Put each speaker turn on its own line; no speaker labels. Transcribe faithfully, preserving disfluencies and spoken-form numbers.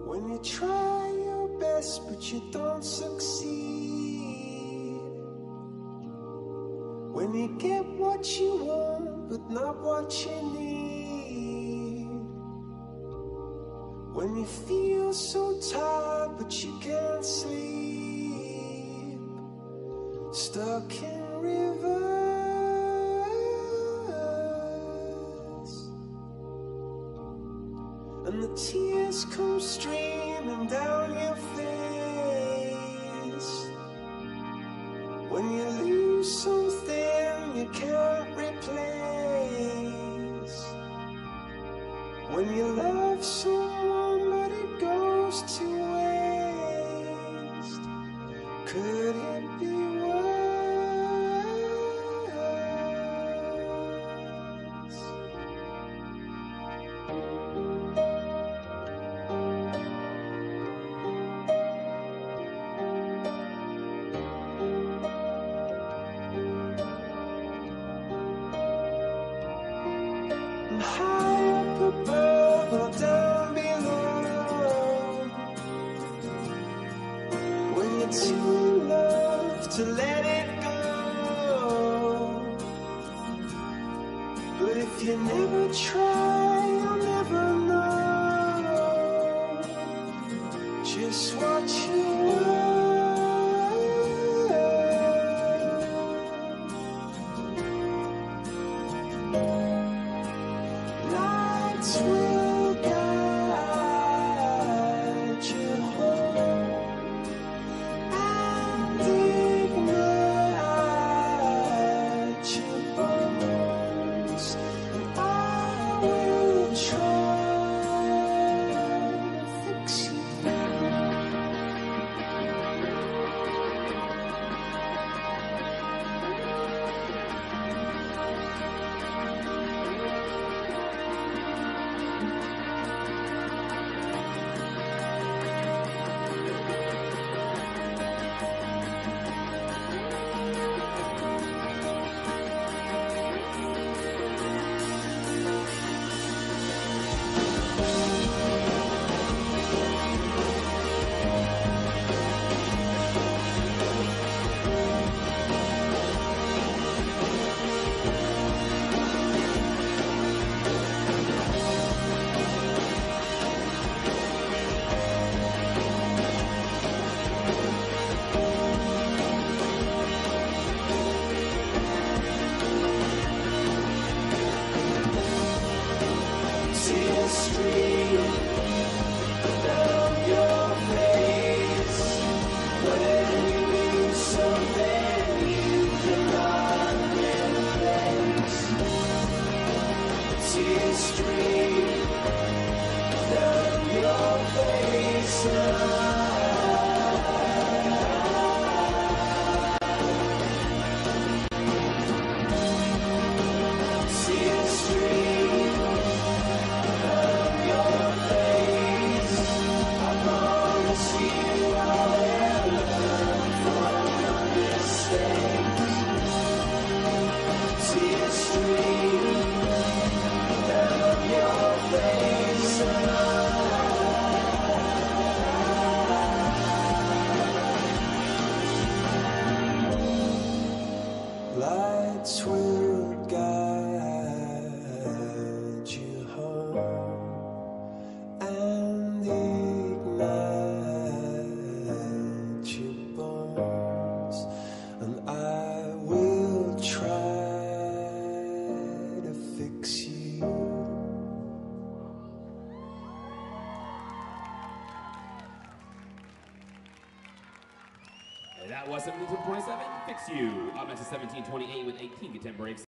When you try your best but you don't succeed, when you get what you want but not what you need, when you feel so tired but you can't sleep, stuck in reverse, and the tears come streaming down your face, when you lose something you can't replace, when you love someone but it goes to waste. Could it be worse? I'm high up above or down below, when you're too in love to let it go. But if you never try, you'll never know just what you were. Lights will guide you home and ignite your bones, and I will try to fix you. Tears stream down your face when you lose something you cannot replace. Tears stream down your face. Tears stream down your face. I promise you I'll learn from your mistakes. Tears stream down your face. Lights will guide you home and ignite your bones, and I will try to fix you.
That was seventeen twenty-seven, Fix You. Up next to seventeen twenty-eight with eighteen contemporary.